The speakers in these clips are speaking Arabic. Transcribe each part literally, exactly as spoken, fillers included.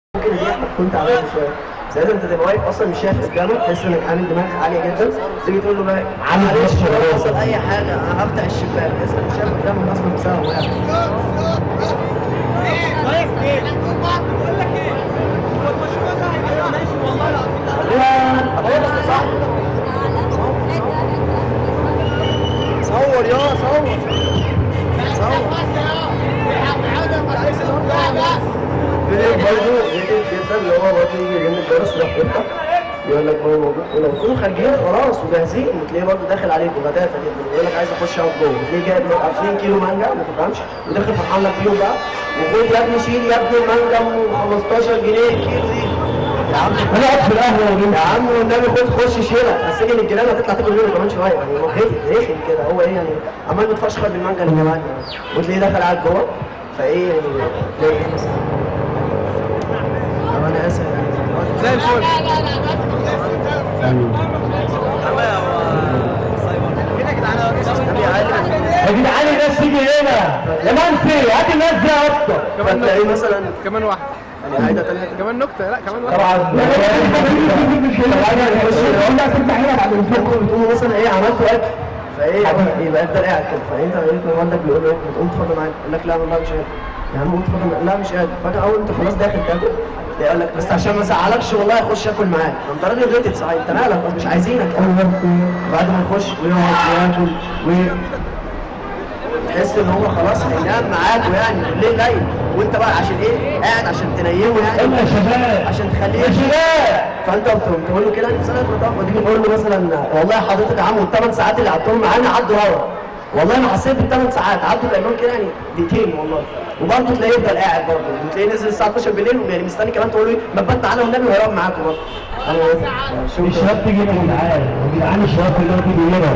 ممكن دي احنا كنت عاملها شويه. ساعتها انت تبقى واقف اصلا مش شايف قدامك، تحس انك عامل دماغك عاليه جدا، تيجي تقول له بقى معلش لو حصل اي حاجه هفتح الشباك، تحس انك مش شايف قدامك اصلا بسبب واحد. بقول لك ايه؟ هو المشروع ده هيبقى ماشي والله العظيم. صح؟ صور يا صور صور فيديو برضه جديد جدا اللي هو برضه يجي جنب الجرس يروح يفتح يقول لك هو موجود، ولو تكونوا خارجين خلاص وجاهزين وتلاقيه برضه داخل عليكم غتافه جدا يقول لك عايز اخش اقعد جوه، تلاقيه جايب له عشرين كيلو مانجا ما تفهمش وداخل فرحان لك بيهم بقى، وخد يا ابني شيل يا ابني المانجا ب خمستاشر جنيه الكيلو دي. يا عم انا قاعد في القهوه يا عم والنبي خد خش شيلها، هتسجن الجيران هتطلع تاكل منه كمان شويه، يعني هو رخم رخم كده، هو ايه يعني عمال بيتفشخر بالمانجا اللي معاك وتلاقيه داخل قاعد جوه، فايه يعني تلاقي مثلا طب انا اسف يعني زي الفل. يا جدعان الناس تيجي هنا يا منسي، هات الناس دي يا اسطى. كمان تلاقيه مثلا كمان واحده يعني عايده ثانيه كمان نكته، لا كمان واحده طبعا بتقول مثلا ايه عملتوا اكل فايه يبقى انت قاعد كده، فانت لقيت والدك بيقول له بتقوم تفضل معاك يقول لك لا والله مش قادر يا عم قوم تفضل، لا مش قادر، فجاه اول انت خلاص داخل تاكل يقول لك بس عشان ما ازعلكش والله اخش اكل معاك، انت راجل غتت صحيح انت مالك مش عايزينك. بعد ما يخش ويقعد وياكل و تحس ان هو خلاص هينام معاك ويعني بالليل نايم وانت بقى عشان ايه؟ قاعد عشان تنيمه يعني يا شباب عشان تخليه يا شباب، فانت بتقوم تقول له كده انت سنه مطاف وتيجي تقول له مثلا والله حضرتك يا عم والثمان ساعات اللي قعدتهم معانا عدوا هوا والله ما حسيت بالثمان ساعات عدوا كانهم كده يعني دقيقتين والله، وبرضه تلاقيه يفضل قاعد برضه وتلاقيه نزل الساعه اتناشر بالليل يعني مستني كمان تقول له ما تبات تعالى والنبي وهيقعد معاكم برضه. انا الشباب تيجي هنا يا جدعان، يا جدعان الشباب كلهم تيجي هنا.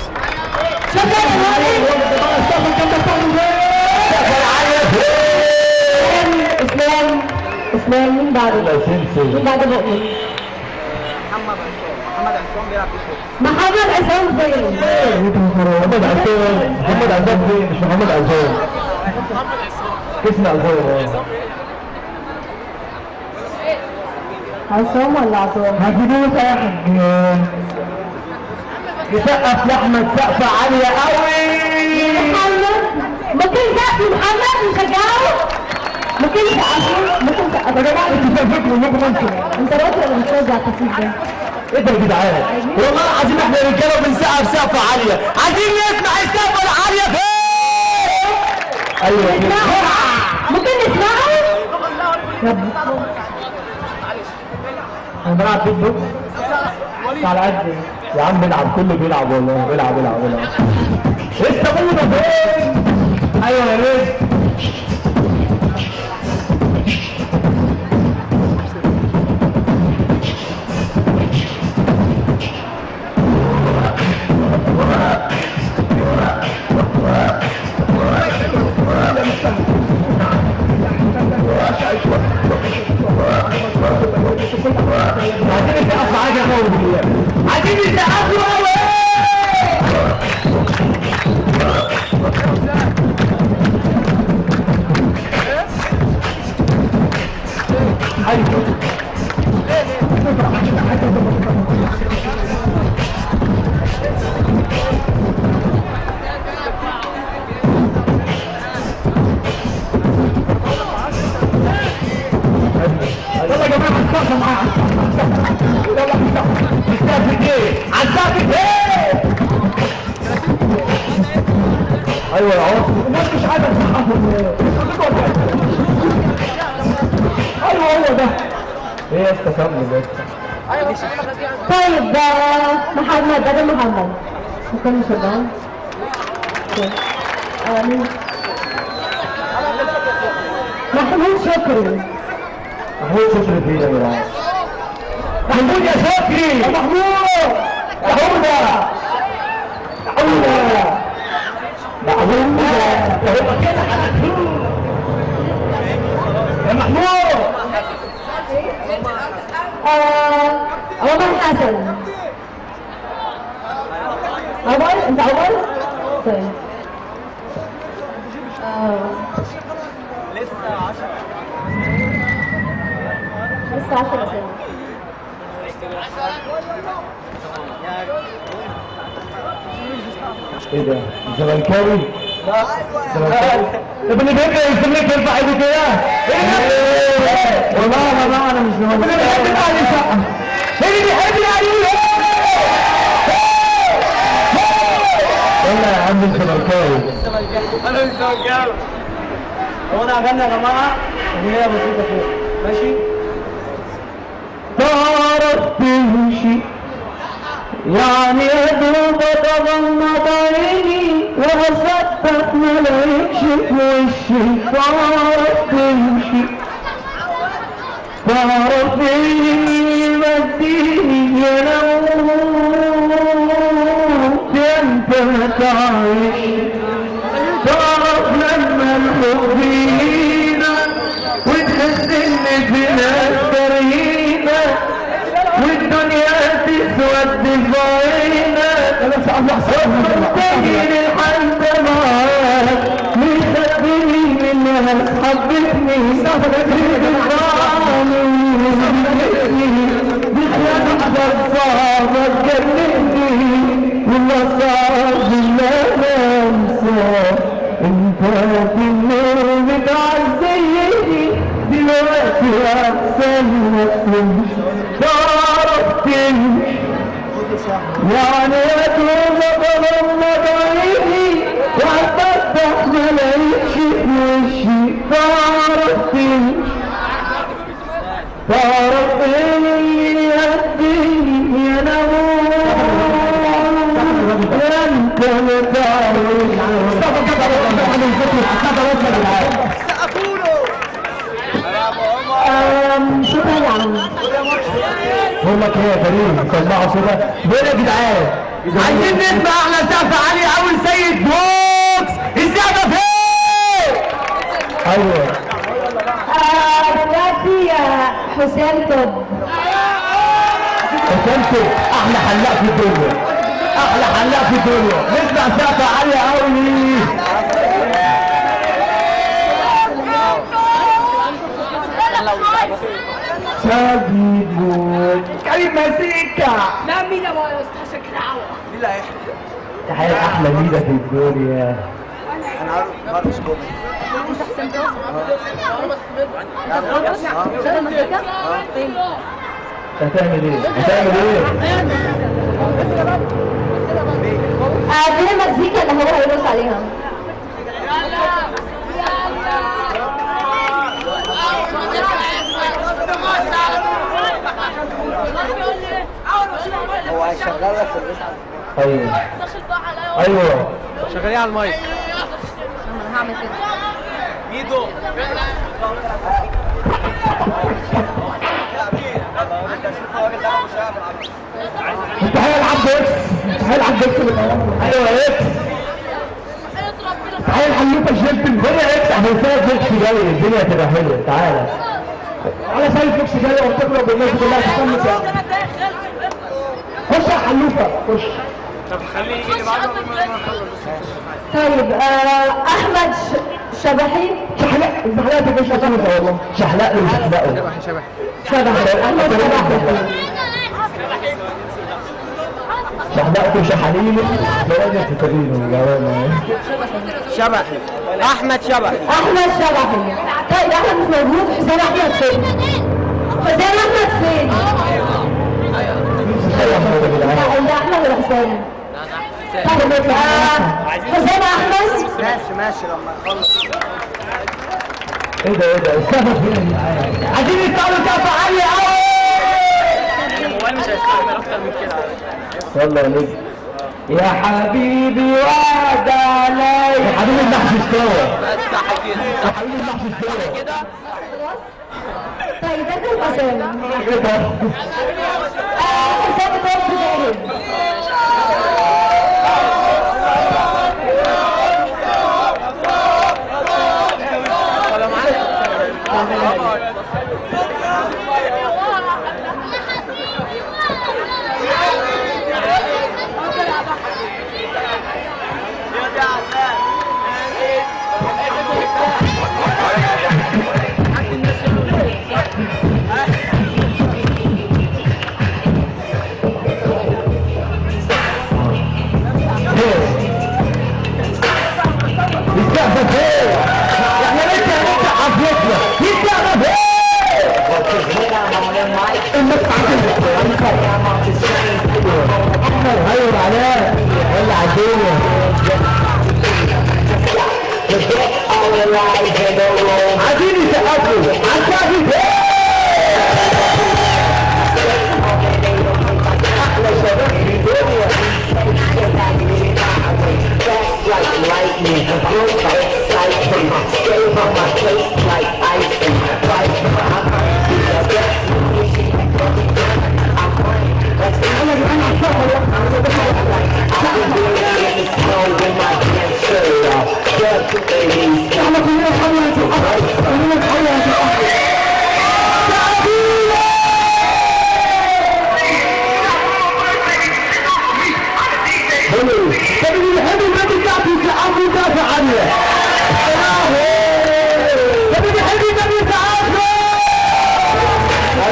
اسلام اسلام مين بعده؟ مين بعده مؤمن؟ محمد عصام محمد عصام بيلعب في الشوط. محمد عصام فين؟ محمد عصام محمد عصام فين؟ مش محمد عصام محمد عصام اسم عصام عصام ولا عصام؟ هتجيبوه يا حاج يسقف لاحمد سقفه عاليه قوي. محمد ممكن سقف محمد نشجعه؟ ممكن سقفه؟ ممكن سقفه؟ يا جماعه انتوا شايفين انكم انتوا انت راجل ولا مش راجل على التصوير ده؟ ايه ده يا جدعان؟ والله العظيم احنا رجاله بنسقف سقفه عاليه، عايزين نسمع السقفه العاليه فين؟ ايوه نسمعه؟ ممكن نسمعه؟ يلا انا بلعب بيت بوكس على قد يا عم بيلعب كله بيلعب والله بيلعب بيلعب بيلعب لسه بوده فين؟ ايوه يا ريت عايزين نسقف معاك يا مولد بالله، عايزين نسقف له قوي. يلا يا جماعه هنسقف معاك، يلا هنسقف ايه؟ هنسقف ايه؟ ايوه يا عمر الناس مش عايزه تسقف ايوه هو ده. ايه يا اسطى كمل يا اسطى. طيب ده محمد ده محمد ممكن نشجعه؟ محمود شكري. محمود شكري فين يا جدعان؟ محمود يا شكري يا محمود يا حوده يا حوده يا حوده يا هو كده يا محمود. آه عمر حسن. عمر انت عمر؟ طيب لسه عشرة لسه عشرة ثواني. ايه ده؟ زملكاوي؟ لا زملكاوي. طب اللي بيبقى يسميك يرفع ايده كده؟ ايه؟ والله يا جماعه انا مش زملكاوي. اللي بيحب الاهلي يسقف. اللي بيحب الاهلي يقول يلا يا عم الزملكاوي. انا مش زملكاوي. هو انا هغني يا جماعه اغنيه بسيطه فوق ماشي؟ تعرف تمشي يعني يا دوب اتغمض عيني وهصدق ملاقيكش في وشي. تعرف تمشي تعرف ايه بديني يا نوم انت ما تعيش. تعرف لما الحب يجينا وتحس ان في ناس كريمه والدنيا تسود في عينك. انا مش عارف احسن تجي الحال معاك مخبيني منها حبتني بخيانة صعبة تجنني والله صعب لا انسى. انت في النور بتعزيني دلوقتي احسن ما تمشي. تعرف تمشي يعني يا دوب اغمض عيني وهفتح ملاقيكش في وشي. تعرف تمشي تعرف ايه اللي يهديني يا نوم انت ما تعرفش. شكرا يا عم. بقول لك ايه يا كريم سمعوا كده. بقول يا جدعان عايزين نسمع احلى سقفه عاليه قوي لسيد بوكس. السقفه فين؟ ايوه دلوقتي حسام توب. حسام توب احلى حلاق في الدنيا. احلى حلاق في الدنيا. نسمع سقفه عاليه قوي. سيد بوكس كريم مزيكا. لا مين يا بابا استاذ كراوه. مين اللي هيحكي؟ تحية احلى ميزه في الدنيا. انا عارف ماركوس بوكس. انت حسام توب؟ شغل مزيكا؟ فين؟ هتعمل ايه؟ هتعمل ايه؟ فين المزيكا اللي هو هيرقص عليها؟ هو هيشغل لك في الرسالة. ايوه ايوه شغالين على المايك. انا هعمل كده. ميدو تحية لعبد اكس. تحية لعبد اكس. ايوه اكس. تحية لحلوفة جيبن. فين يا اكس؟ احنا سايب اكس جاي الدنيا تبقى حلوه. تعالى انا سايب اكس جاي وبتضرب الناس كلها تكمل. خش يا حلوفة خش. طب خليه يجي اللي بعده قبل ما نخلص. طيب آه احمد شبحي. شحلق زحلقت مش هتعمل والله. شحلق له وشحلقه. شبح شبح شبحي احمد شبحي. شحلقته وشحاليله بلاقي تترينه جوانا. شبحي احمد شبحي. احمد شبحي. طيب احمد مش موجود. حسام احمد فين؟ حسام احمد فين؟ لا ده احمد ولا حسام؟ طيب حسام احمد. ماشي ماشي لما نخلص. ايه ده ايه ده؟ السقف فين يا جدعان؟ عايزين يطلعوا سقف عالية قوي. الموبايل مش هيستحمل اكتر من كده. يلا يا نجم. يا حبيبي وعد عليا. يا حبيبي المحشي استوى. صح كده. يا حبيبي المحشي استوى. كده. طيب ده حسام. ايه ده؟ حسام توب جاهز.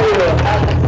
ايوه